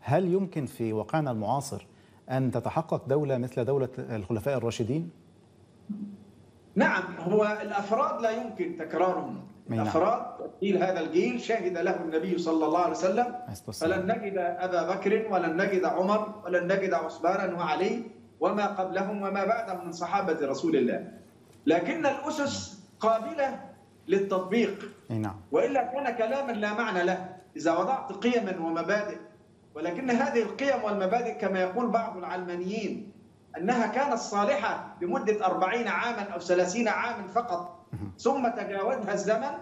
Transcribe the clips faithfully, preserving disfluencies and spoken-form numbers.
هل يمكن في واقعنا المعاصر أن تتحقق دولة مثل دولة الخلفاء الراشدين؟ نعم، هو الأفراد لا يمكن تكرارهم. الأفراد جيل هذا الجيل شهد له النبي صلى الله عليه وسلم، فلن نجد أبا بكر ولن نجد عمر ولن نجد عثمان وعلي وما قبلهم وما بعدهم من صحابة رسول الله. لكن الأسس قابلة للتطبيق، وإلا كان كلاما لا معنى له إذا وضعت قيما ومبادئ. ولكن هذه القيم والمبادئ كما يقول بعض العلمانيين أنها كانت صالحة لمدة أربعين عاما أو ثلاثين عاما فقط ثم تجاوزها الزمن،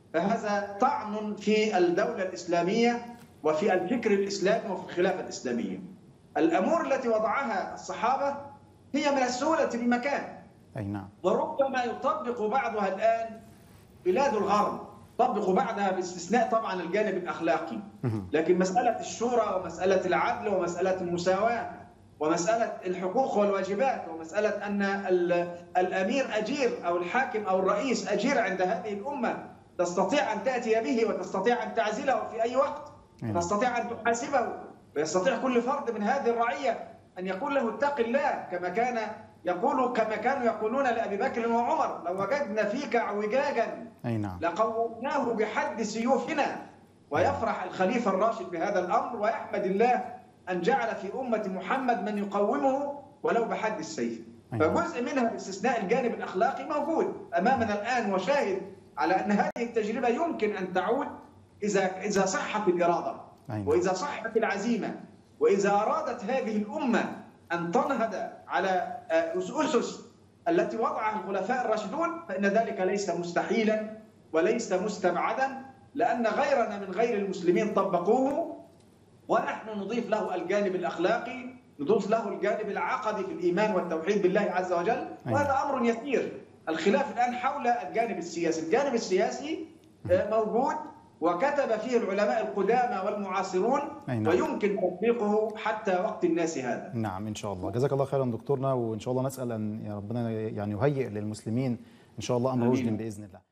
فهذا طعن في الدولة الإسلامية وفي الفكر الإسلامي وفي الخلافة الإسلامية. الأمور التي وضعها الصحابة هي من السهولة بمكان، أي نعم، وربما يطبق بعضها الآن بلاد الغرب، طبقوا بعدها باستثناء طبعا الجانب الأخلاقي، لكن مسألة الشورى ومسألة العدل ومسألة المساواة ومسألة الحقوق والواجبات ومسألة أن الأمير أجير أو الحاكم أو الرئيس أجير عند هذه الأمة، تستطيع أن تأتي به وتستطيع أن تعزله في أي وقت، وتستطيع أن تحاسبه، ويستطيع كل فرد من هذه الرعية أن يقول له اتق الله، كما كان يقول كما كانوا يقولون لأبي بكر وعمر: لو وجدنا فيك اعوجاجا لقومناه بحد سيوفنا. ويفرح الخليفة الراشد بهذا الأمر ويحمد الله أن جعل في أمة محمد من يقومه ولو بحد السيف. فجزء منها باستثناء الجانب الأخلاقي موجود أمامنا الآن وشاهد على أن هذه التجربة يمكن أن تعود إذا إذا صحت الإرادة وإذا صحت العزيمة وإذا أرادت هذه الأمة أن تنهض على أسس التي وضعها الخلفاء الراشدون، فإن ذلك ليس مستحيلا وليس مستبعدا، لأن غيرنا من غير المسلمين طبقوه، ونحن نضيف له الجانب الأخلاقي، نضيف له الجانب العقدي في الإيمان والتوحيد بالله عز وجل، وهذا أمر يسير. الخلاف الآن حول الجانب السياسي، الجانب السياسي موجود وكتب فيه العلماء القدامى والمعاصرون، ويمكن تطبيقه حتى وقت الناس هذا. نعم إن شاء الله. جزاك الله خيرا دكتورنا، وإن شاء الله نسأل أن ربنا يعني يهيئ للمسلمين إن شاء الله أمر رشد بإذن الله.